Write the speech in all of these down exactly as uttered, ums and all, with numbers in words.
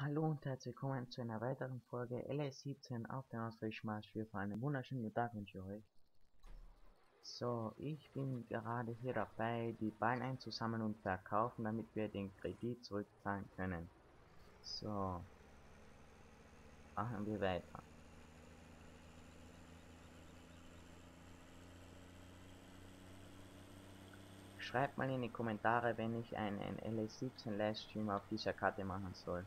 Hallo und herzlich willkommen zu einer weiteren Folge L S siebzehn auf der Ausweichmarsch für einen wunderschönen Tag wünsche ich euch. So, ich bin gerade hier dabei, die Ballen einzusammeln und verkaufen, damit wir den Kredit zurückzahlen können. So, machen wir weiter. Schreibt mal in die Kommentare, wenn ich einen L S siebzehn Livestream auf dieser Karte machen soll.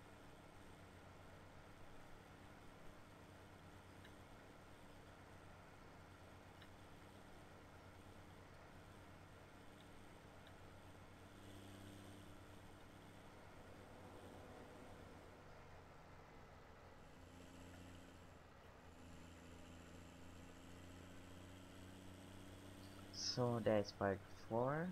So, der ist bald voll.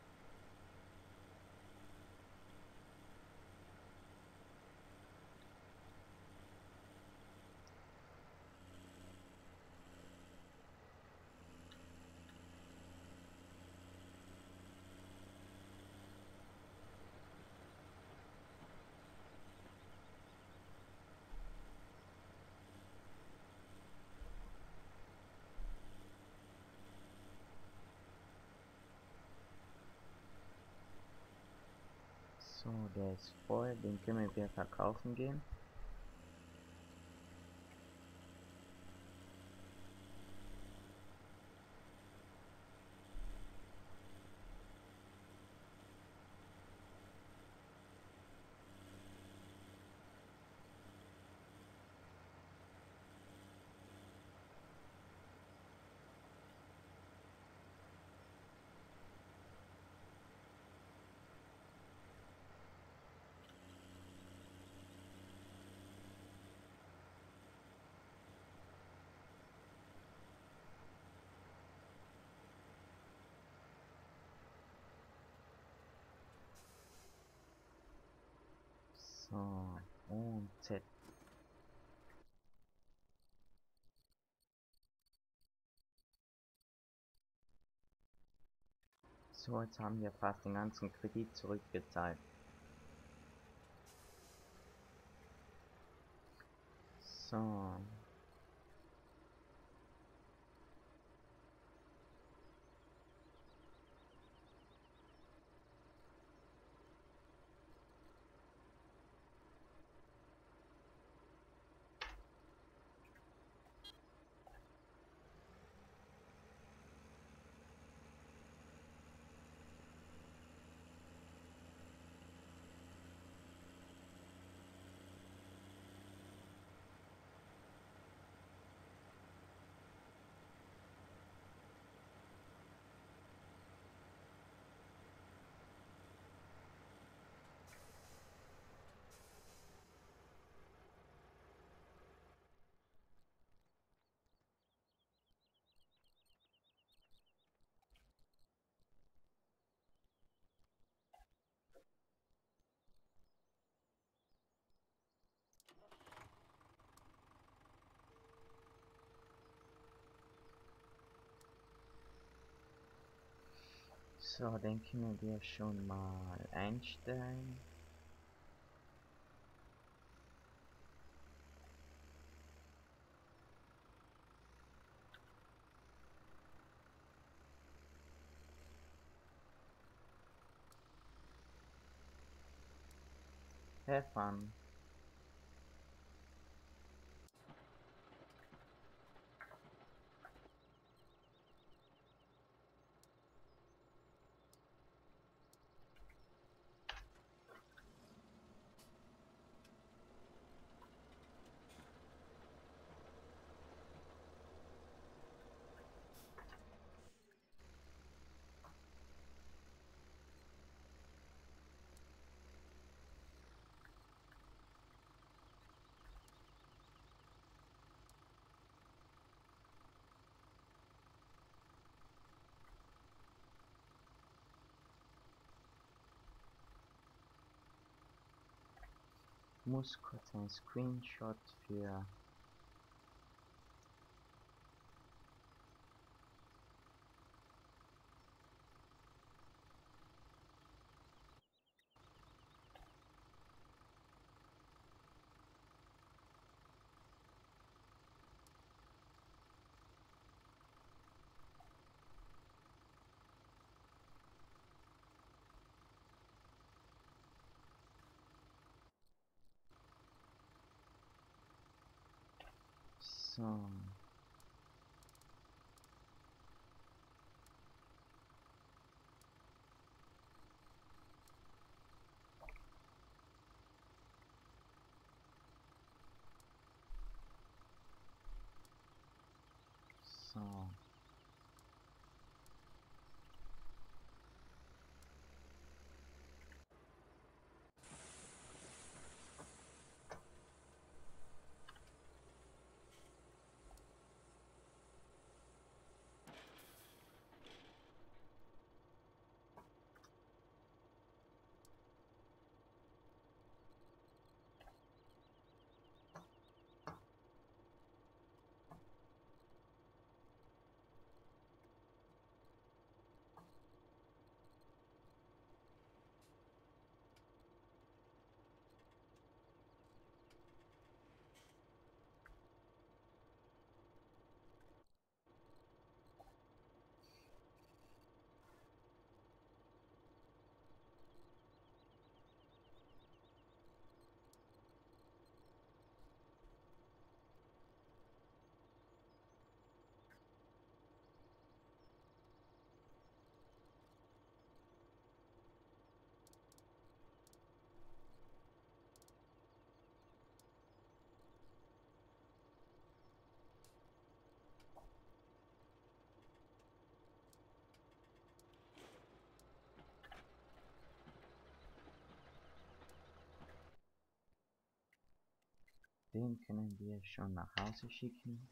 So, der ist voll, den können wir verkaufen gehen. So, und Z. So, jetzt haben wir fast den ganzen Kredit zurückgezahlt. So. So, den können wir schon mal einstellen. Have fun. Muss kurz ein Screenshot für So. So. Den können wir schon nach Hause schicken.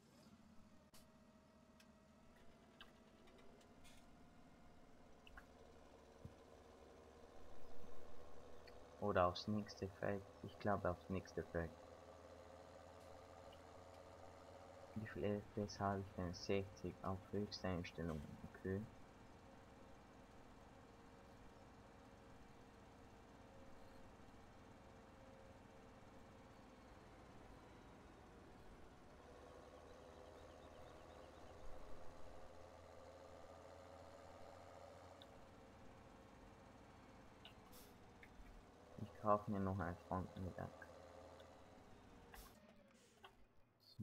Oder aufs nächste Feld. Ich glaube aufs nächste Feld. Wie viel F P S habe ich denn? sechzig auf höchste Einstellung. Okay. Ich kaufe mir noch ein Frontmittag. So.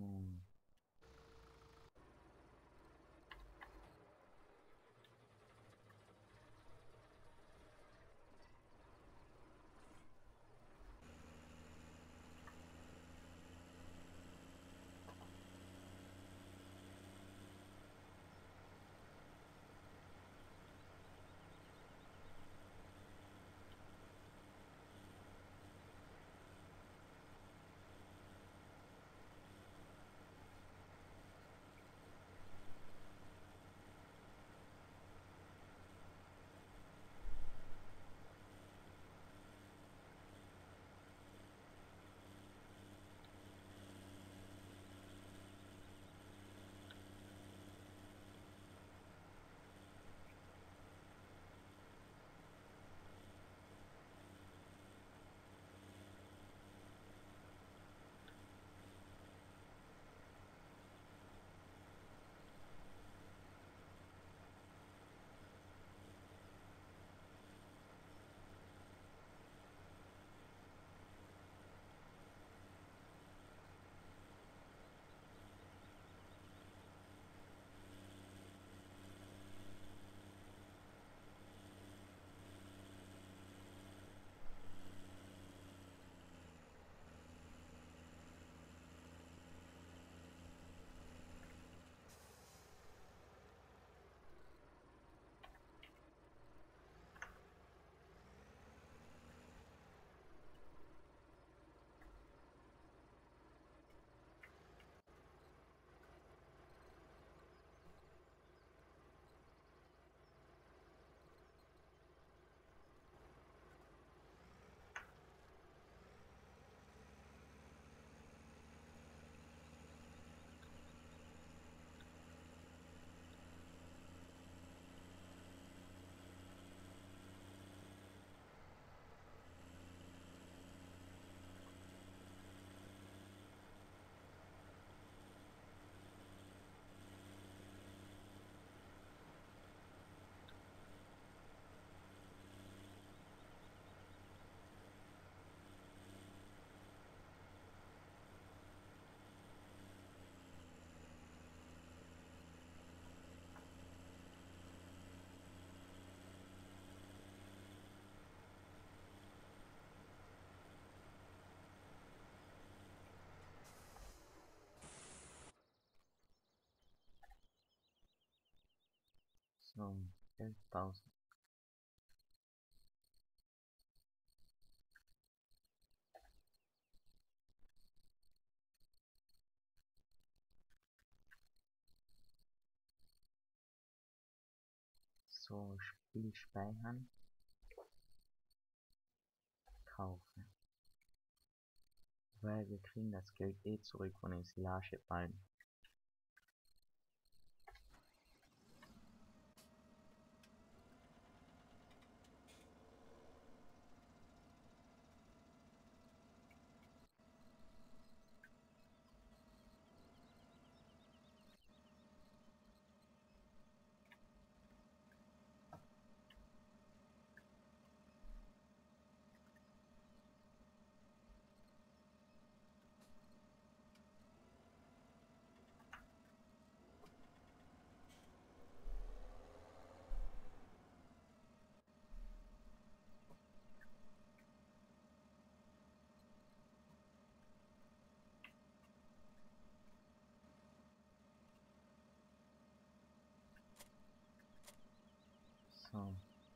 So, elftausend. So, Spiel speichern. Kaufen. Weil wir kriegen das Geld eh zurück von den Silageballen. So.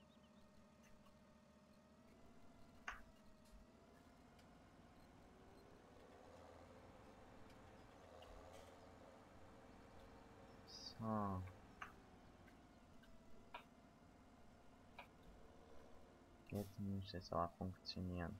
So. Jetzt müsste es auch funktionieren.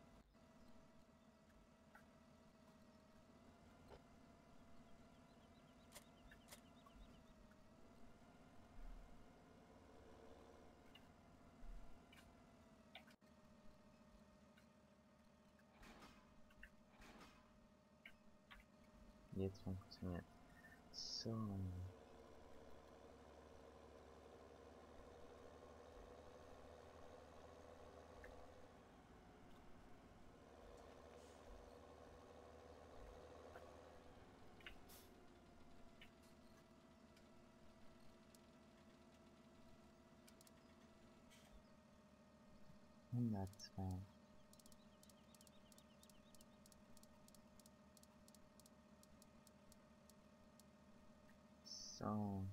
Jetzt funktioniert. So. hundertzwei. So.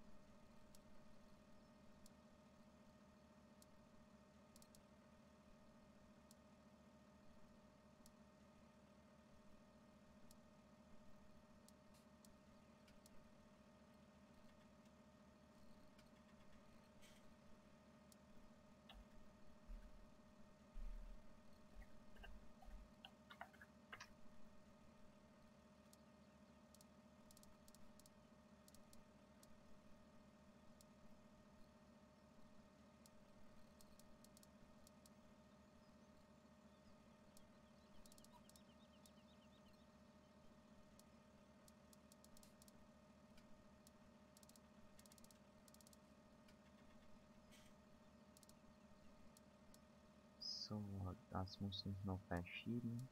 So, das muss ich noch verschieben.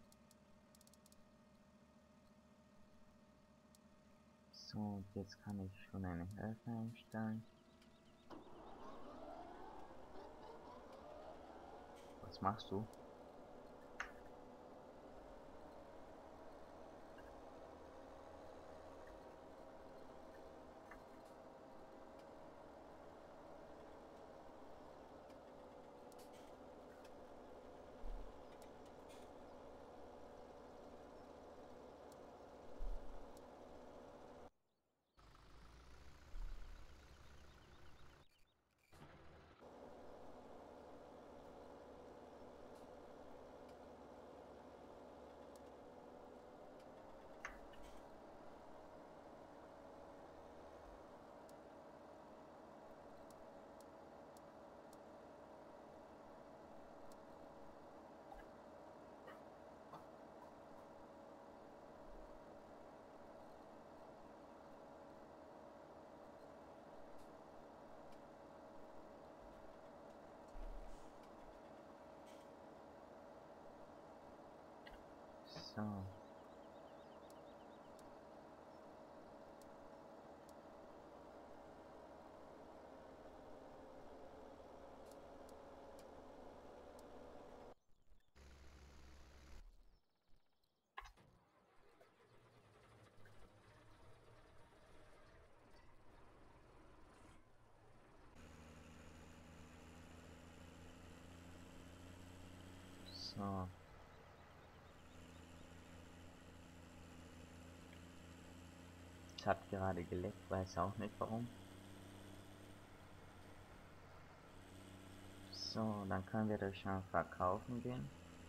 So, jetzt kann ich schon eine Hilfe einstellen. Was machst du? So. So. Es hat gerade geleckt, weiß auch nicht warum. So, dann können wir das schon verkaufen gehen.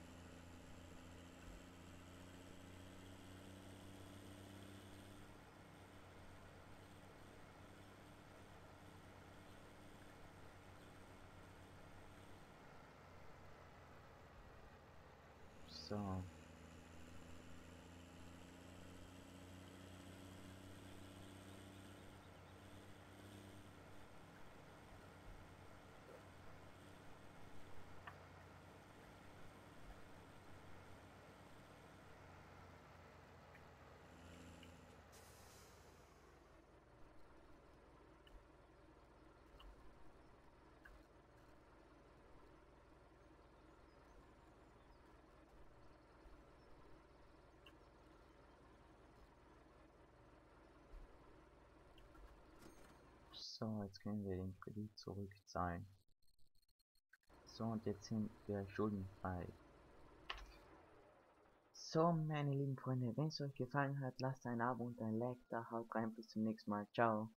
So. So, jetzt können wir den Kredit zurückzahlen. So, und jetzt sind wir schuldenfrei. So, meine lieben Freunde, wenn es euch gefallen hat, lasst ein Abo und ein Like da. Haut rein, bis zum nächsten Mal. Ciao.